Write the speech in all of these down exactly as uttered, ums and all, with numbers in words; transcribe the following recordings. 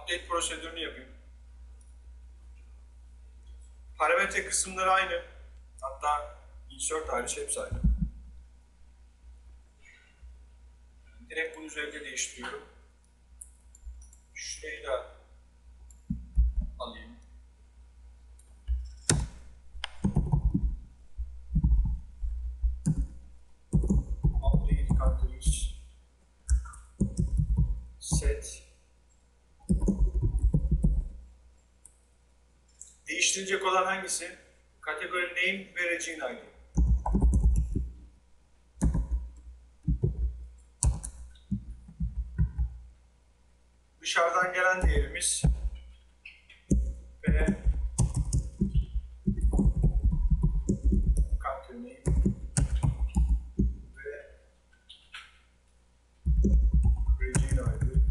update prosedürünü yapayım. Parametre kısımları aynı. Hatta insert hariç hepsi aynı. Direkt bunun üzerinde değiştiriyorum. Şurayı da alayım. Update countries set. Değiştirilecek olan hangisi? Kategori name ve region I D. Dışarıdan gelen değerimiz ve country name ve region I D.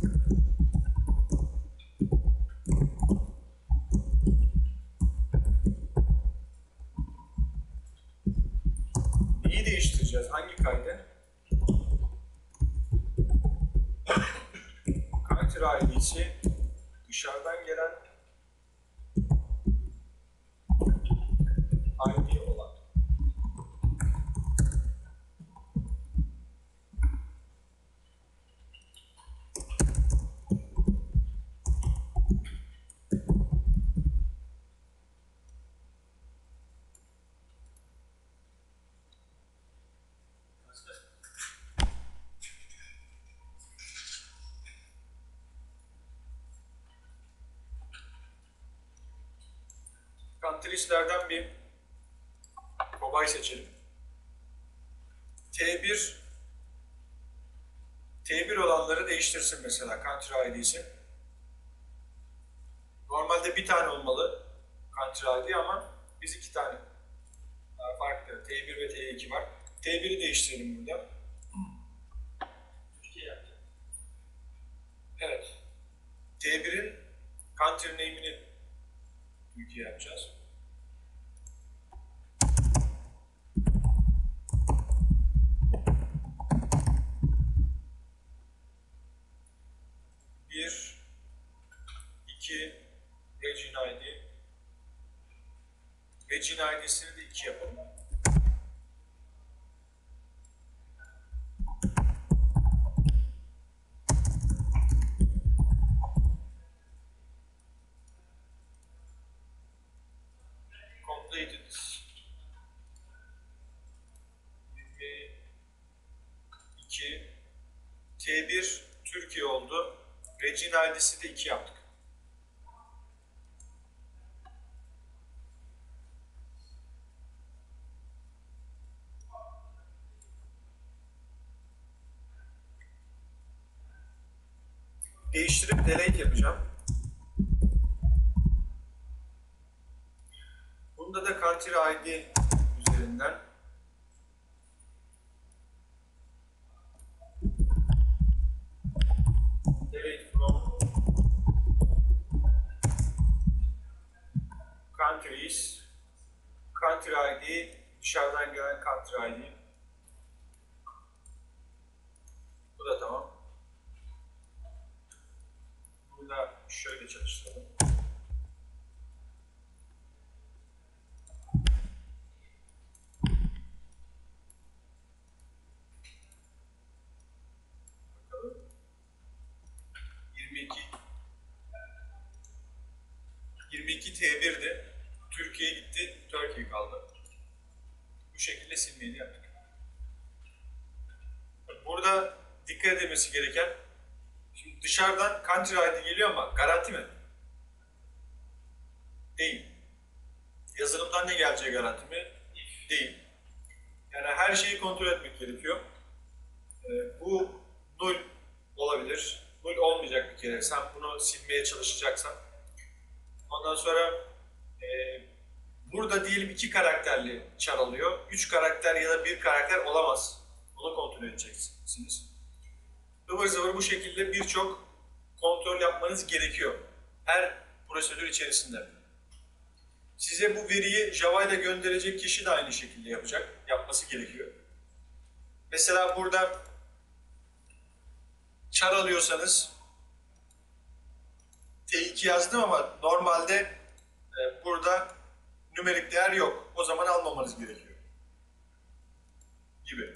Neyi değiştireceğiz? Hangi kaydı? Country I D'si dışarıdan gelen I D olan. Countries'lerden bir kobay seçelim. T bir T bir olanları değiştirsin mesela country I D'si. Normalde bir tane olmalı country I D ama biz iki tane. Daha farklı. T bir ve T iki var. T bir'i değiştirelim burada. Türkiye yaptı. Evet. T bir'in country name'ini Türkiye yapacağız. Bir, iki, region I D. Region I D'sini de iki yapalım. Completed. yirmi iki. T bir Türkiye oldu. Region I D'si de iki yaptık. Değiştirip delete yapacağım. Bunda da country I D üzerinden delete from countries, country I D, dışarıdan gelen country I D. Bu da tamam. Bunu da şöyle çalıştıralım. Bakalım. yirmi iki. yirmi iki T bir'di. Türkiye gitti, Türkiye kaldı. Bu şekilde silmeyi yaptık. Burada dikkat edilmesi gereken, şimdi dışarıdan country I D geliyor ama garanti mi? Değil. Yazılımdan ne geleceği garanti mi? Değil. Yani her şeyi kontrol etmek gerekiyor. Ee, bu null olabilir. Null olmayacak bir kere. Sen bunu silmeye çalışacaksan. Ondan sonra e, burada diyelim iki karakterli char alıyor. Üç karakter ya da bir karakter olamaz. Bunu kontrol edeceksiniz. Ivır zıvır bu şekilde birçok kontrol yapmanız gerekiyor. Her prosedür içerisinde. Size bu veriyi Java ile gönderecek kişi de aynı şekilde yapacak. Yapması gerekiyor. Mesela burada char alıyorsanız T iki yazdım ama normalde e, burada nümerik değer yok. O zaman almamanız gerekiyor. Gibi.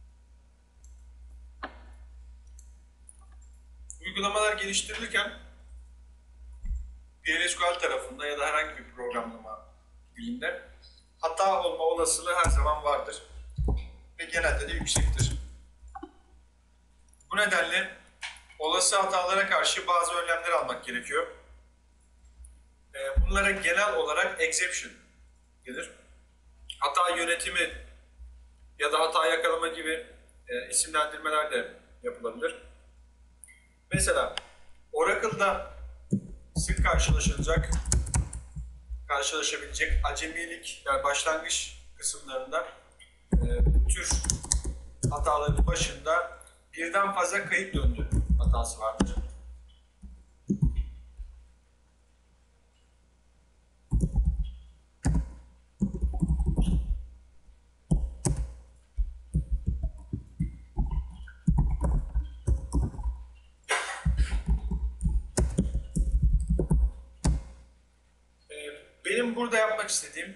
Uygulamalar geliştirilirken P L S Q L tarafında ya da herhangi bir programlama dilinde hata olma olasılığı her zaman vardır. Ve genelde de yüksektir. Bu nedenle olası hatalara karşı bazı önlemler almak gerekiyor. Bunlara genel olarak exception denir. Hata yönetimi ya da hata yakalama gibi e, isimlendirmeler de yapılabilir. Mesela Oracle'da sık karşılaşılacak, karşılaşabilecek acemilik, yani başlangıç kısımlarında e, bu tür hataların başında birden fazla kayıt döndü hatası vardır. Benim burada yapmak istediğim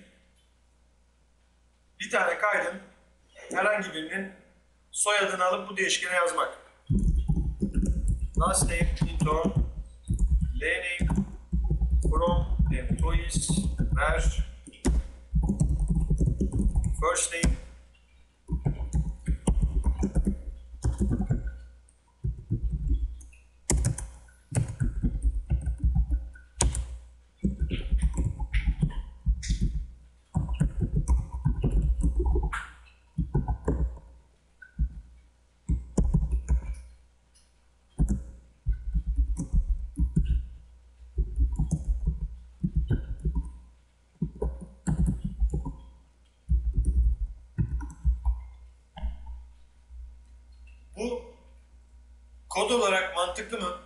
bir tane kaydın herhangi birinin soyadını alıp bu değişkene yazmak. Last name into name from employees where first name bu kod olarak mantıklı mı?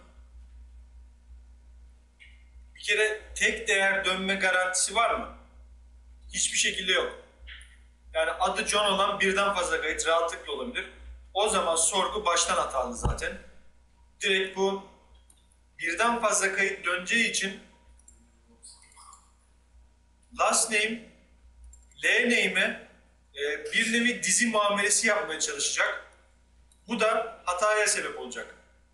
Bir kere tek değer dönme garantisi var mı? Hiçbir şekilde yok. Yani adı John olan birden fazla kayıt rahatlıkla olabilir. O zaman sorgu baştan hatalı zaten. Direkt bu birden fazla kayıt döneceği için last name, L name'e e, bir nevi dizi muamelesi yapmaya çalışacak. Bu da hataya sebep olacak.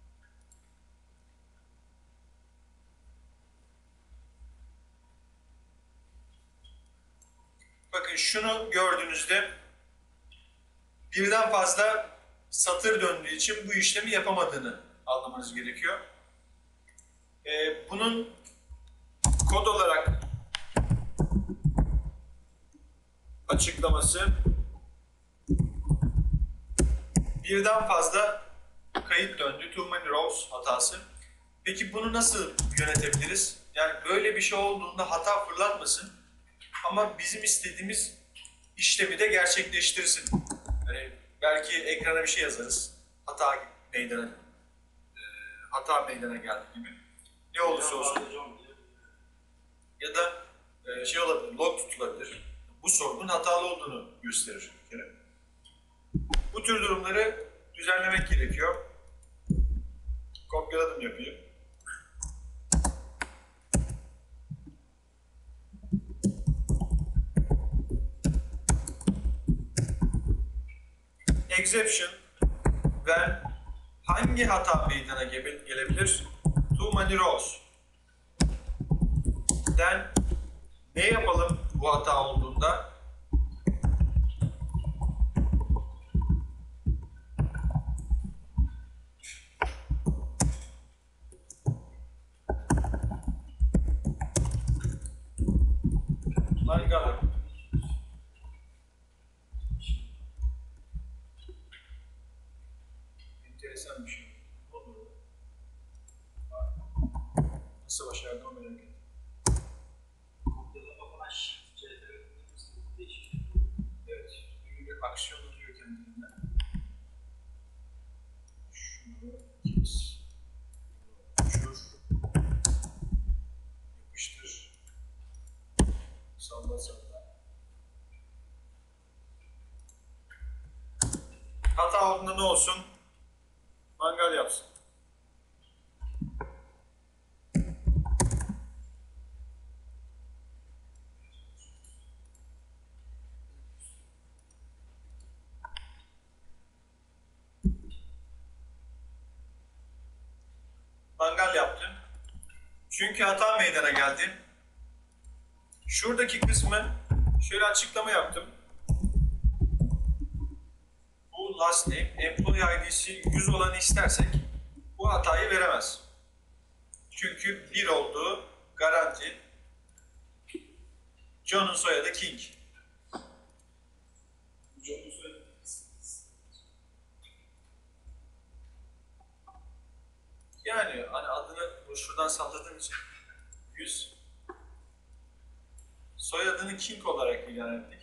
Bakın şunu gördüğünüzde birden fazla satır döndüğü için bu işlemi yapamadığını anlamanız gerekiyor. Ee, bunun kod olarak açıklaması birden fazla kayıt döndü, too many rows hatası. Peki bunu nasıl yönetebiliriz? Yani böyle bir şey olduğunda hata fırlatmasın ama bizim istediğimiz işlemi de gerçekleştirsin. Yani belki ekrana bir şey yazarız, hata meydana, e, hata meydana geldi gibi. Ne olursa olsun. Ya da e, şey olabilir, log tutulabilir. Bu sorunun hatalı olduğunu gösterir bir kere. Bu tür durumları düzenlemek gerekiyor. Kopyaladım yapayım. Exception when hangi hata meydana gelebilir? Too many rows. Then ne yapalım bu hata olduğunda? Mangal. Enteresan bir şey. Ne oldu? Nasıl başardım merak ettim. Evet, bir aksiyon alıyor kendinden. Şunu kes. Uçur. Yapıştır. Salla salla. Hata olduğunda ne olsun? Mangal yapsın. mangal yaptım. Çünkü hata meydana geldi. Şuradaki kısmı şöyle açıklama yaptım. Bu last name, employee I D'si yüz olanı istersek bu hatayı veremez. Çünkü bir olduğu garanti. John'un soyadı King. John'un soyadı Yani hani adını şuradan salladığım için yüz. Soyadını King olarak ilan ettik.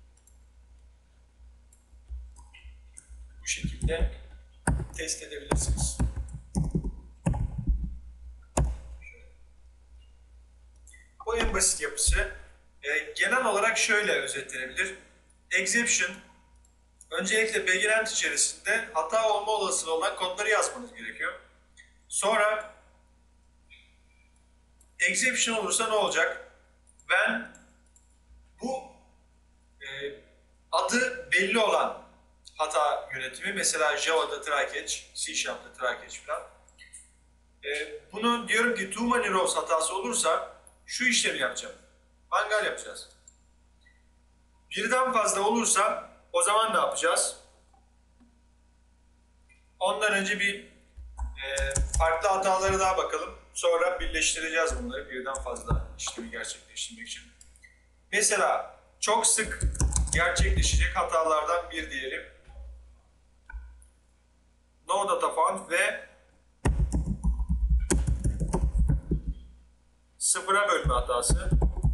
Bu şekilde test edebilirsiniz. Bu en basit yapısı. E, genel olarak şöyle özetlenebilir. Exception, öncelikle beginent içerisinde hata olma olasılığı olan kodları yazmanız gerekiyor. Sonra exception olursa ne olacak? Ben bu e, adı belli olan hata yönetimi, mesela Java'da try catch, C Sharp'ta try catch falan. E, bunu diyorum ki too many rows hatası olursa şu işlemi yapacağım. Mangal yapacağız. Birden fazla olursa o zaman ne yapacağız? Ondan önce bir e, farklı hatalara daha bakalım. Sonra birleştireceğiz bunları birden fazla işlemi gerçekleştirmek için. Mesela çok sık gerçekleşecek hatalardan bir diyelim. No data found ve sıfıra bölme hatası.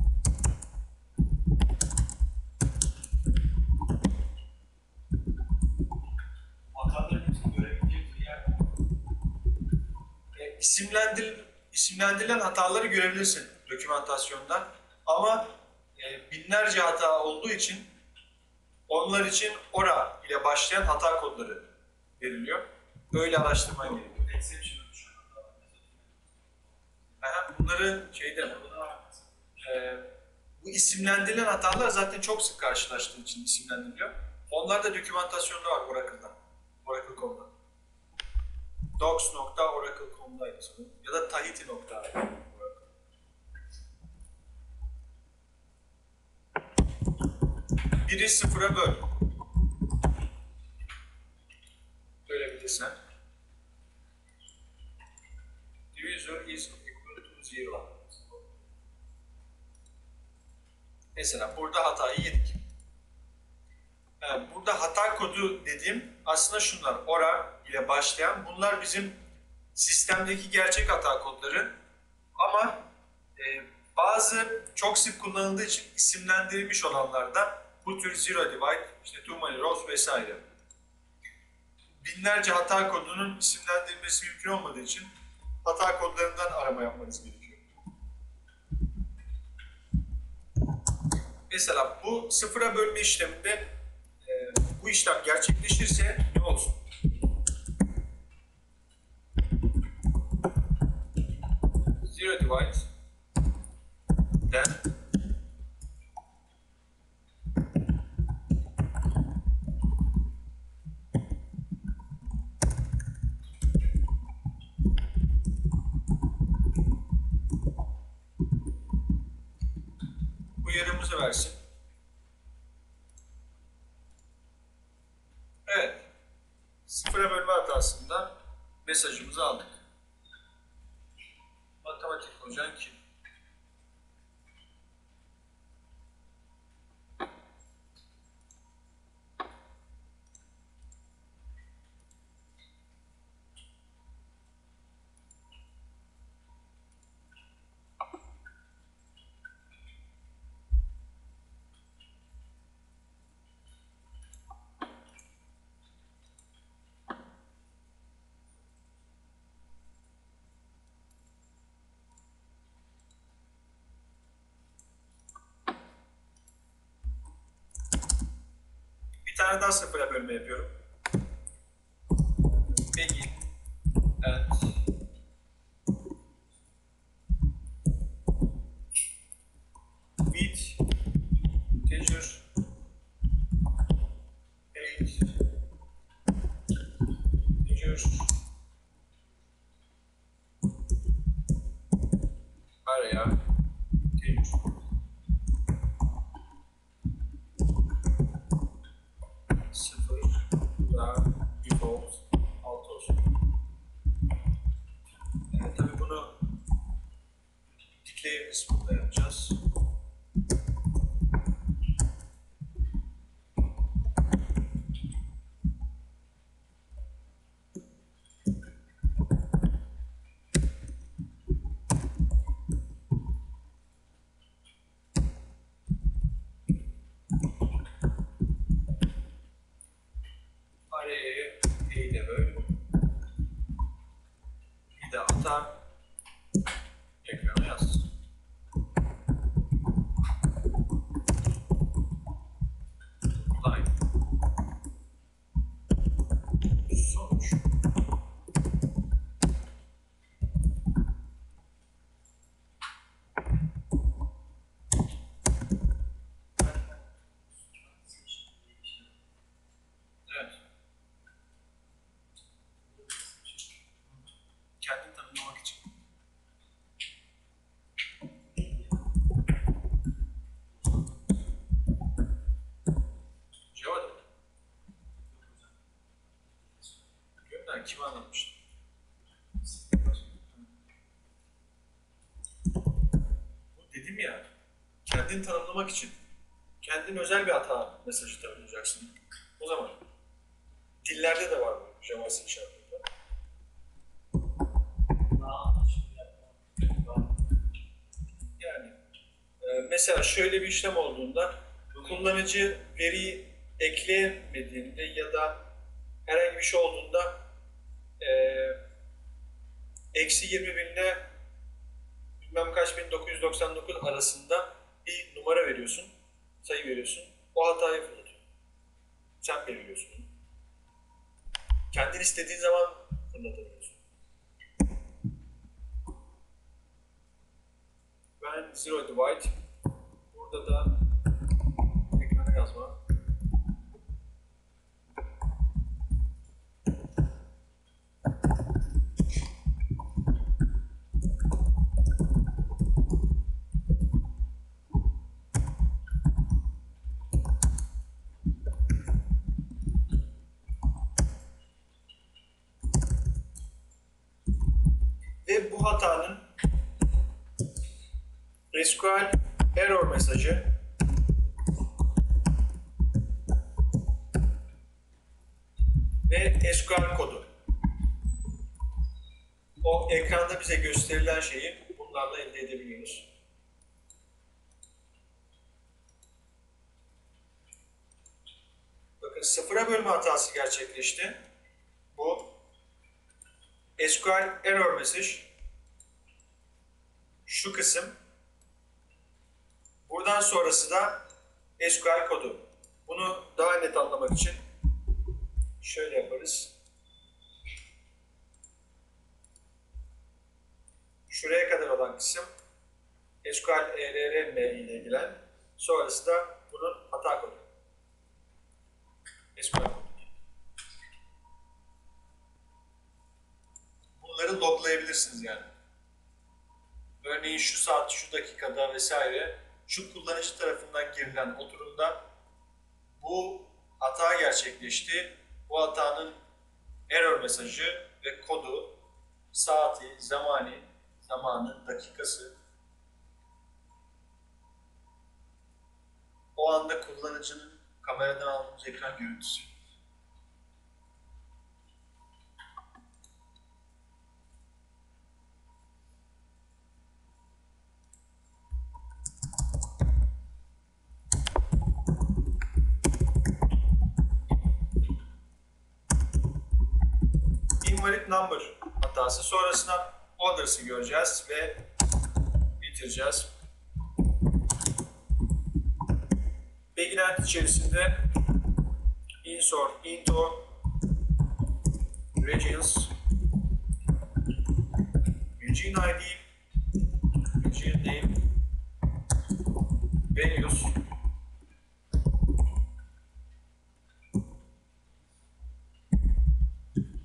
hataların hepsini görebilecek bir yer. E, isimlendir, isimlendirilen hataları görebilirsin dokümantasyonda. Ama e, binlerce hata olduğu için onlar için ora ile başlayan hata kodları veriliyor. Böyle araştırman gerekiyor. Exception'ın şu anda. Aha, bunları şeyde e, bu isimlendirilen hatalar zaten çok sık karşılaştığı için isimlendiriliyor. Onlar da dokümantasyonda var Oracle'da. Oracle nokta com'da. docs nokta oracle nokta com'daydı sanırım. Ya da tahiti nokta oracle. Biri sıfıra böl. Bölebilirsen. Divisor is equal to zero. Mesela burada hatayı yedik. Yani burada hata kodu dediğim aslında şunlar. Ora ile başlayan. Bunlar bizim sistemdeki gerçek hata kodları. Ama e, bazı çok sık kullanıldığı için isimlendirilmiş olanlarda bu tür zero divide, işte too many rows vesaire. Binlerce hata kodunun isimlendirilmesi mümkün olmadığı için hata kodlarından arama yapmanız gerekiyor. Mesela bu sıfıra bölme işleminde e, bu işlem gerçekleşirse ne olsun? Zero divide then uyarımızı versin. Evet. Sıfıra bölme hatasında mesajımızı aldık. Matematik hocan kim? Bir tane daha sıfıra bölme yapıyorum. Begin and with teacher eight teacher area integer. Sıfır da default alt olsun. Evet, tabii bunu declare kısmında yapacağız. Arayı eyle böl. Bir de ata ekrana yaz. Line. Sonuç. Evet. Kendini tanımlamak için. Java'da mı? Gönder, kime anlatmıştım? Bu dedim ya, kendini tanımlamak için kendin özel bir hata mesajı tanımlayacaksın. O zaman dillerde de var bu Java C Sharp'ta. Yani e, mesela şöyle bir işlem olduğunda kullanıcı veriyi ekleyemediğinde ya da herhangi bir şey olduğunda e, eksi yirmi binle bilmem kaç bin dokuz yüz doksan dokuz arasında bir numara veriyorsun, sayı veriyorsun. O hatayı fırlatıyor. Sen belirliyorsun. Kendin istediğin zaman fırlatabiliyorsun. Ben zero divide. Burada da ekrana yazma. Ve bu hatanın S Q L error mesajı ve S Q L kodu. O ekranda bize gösterilen şeyi bunlarla elde edebiliyoruz. Bakın sıfıra bölme hatası gerçekleşti. Bu S Q L error mesaj. Şu kısım. Buradan sonrası da S Q L kodu. Bunu daha net anlamak için şöyle yaparız. Şuraya kadar olan kısım S Q L E R R M ile ilgilen. Sonrası da bunun hata kodu. S Q L kodu. Bunları loglayabilirsiniz yani. Örneğin şu saat, şu dakikada vesaire şu kullanıcı tarafından girilen oturumda bu hata gerçekleşti. Bu hatanın error mesajı ve kodu, saati, zamanı, zamanı, dakikası, o anda kullanıcının kameradan aldığımız ekran görüntüsü. Invalid number hatası. Sonrasında orders'ı göreceğiz ve bitireceğiz. Beginent içerisinde insert into regions region I D, region name, values,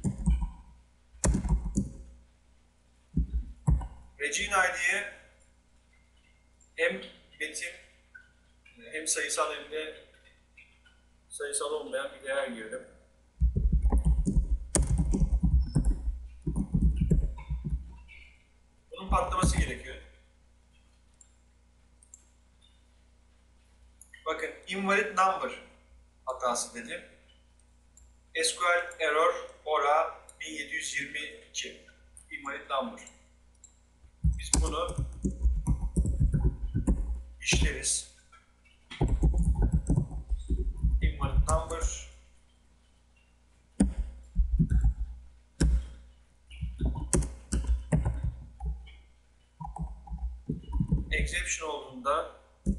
region I D'ye hem metin hem sayısal hem de sayısal olmayan bir değer girdim. Bunun patlaması gerekiyor. Bakın invalid number hatası dedim. S Q L error ora bin yedi yüz yirmi iki invalid number. Biz bunu işleriz. Invalid number exception olduğunda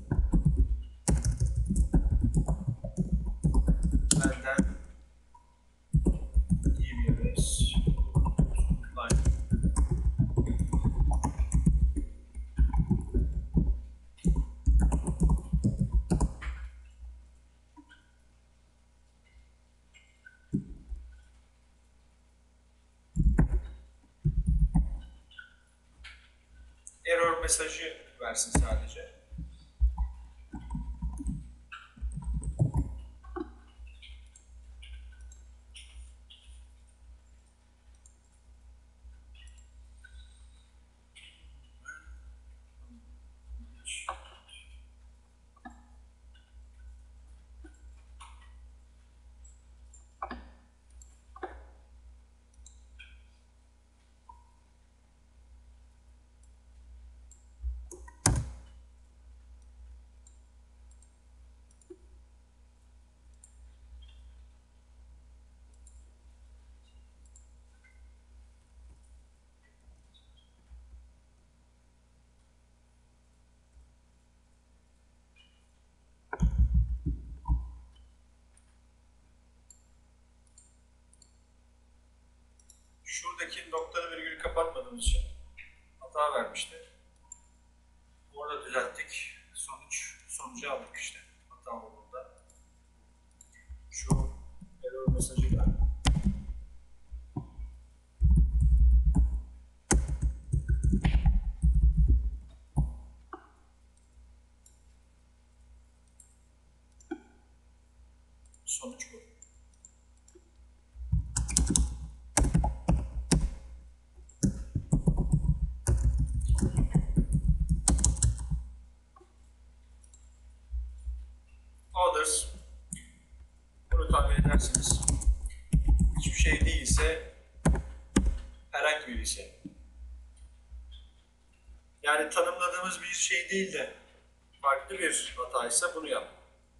benden D B S line error mesajı versin sadece. Şuradaki noktalı virgülü kapatmadığımız için hata vermişti. Orada düzelttik. Sonuç, sonucu aldık işte. Hata olduğunda. Şu error mesajı da. Sonuç bu. Others, bunu tahmin edersiniz. Hiçbir şey değilse herhangi bir şey. Yani tanımladığımız bir şey değil de farklı bir hataysa bunu yap.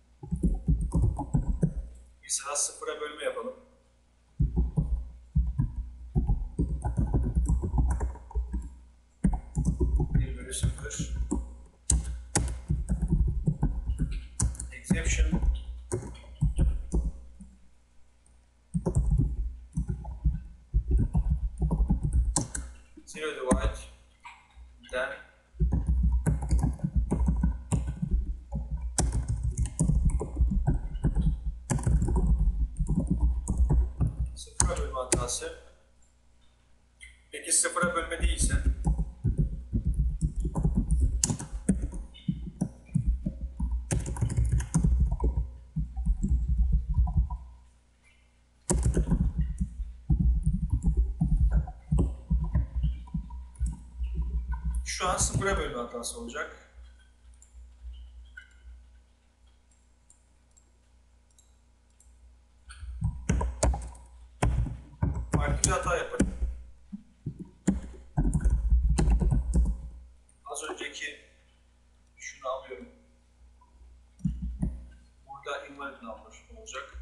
Mesela sıfıra bölme yapalım. bir bölü sıfır. Exception. Zero divide. Then sıfıra bölme hatası. Peki sıfıra bölme değilse? Şu an sıfıra bölme hatası olacak. Farklı bir hata yaparım. Az önceki şunu alıyorum. Burada invalid number olacak.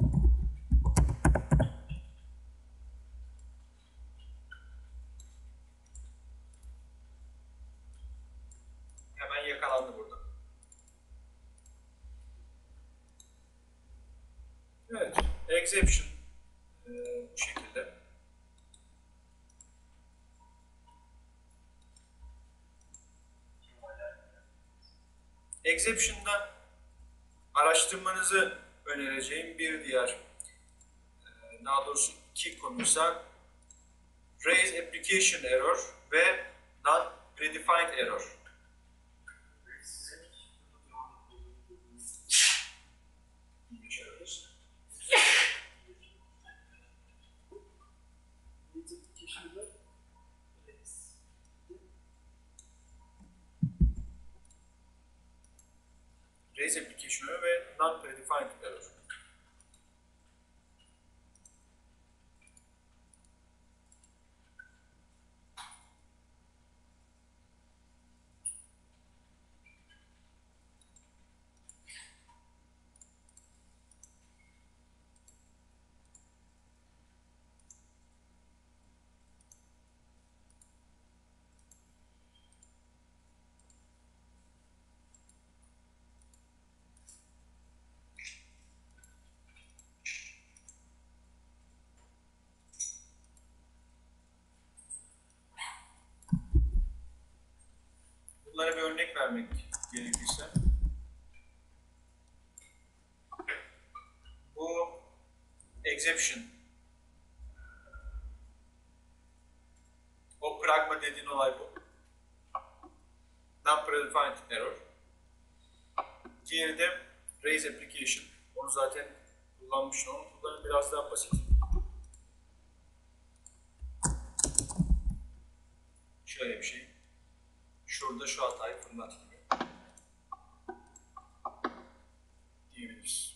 Hemen yakalandı burada. Evet, exception ee, bu şekilde. Exception'da araştırmanızı önereceğim bir diğer, daha doğrusu iki konuysa Raise Application Error ve Non-Predefined Error. raise application error ve non-predefined error. Bunlara bir örnek vermek gerekirse, bu exception, o pragma dediğin olay bu. Non-predefined error. Diğeri de raise application. Onu zaten kullanmıştım. Onu kullanın, biraz daha basit. Şöyle bir şey. Şurada şu hatayı fırlat gibi diyebiliriz.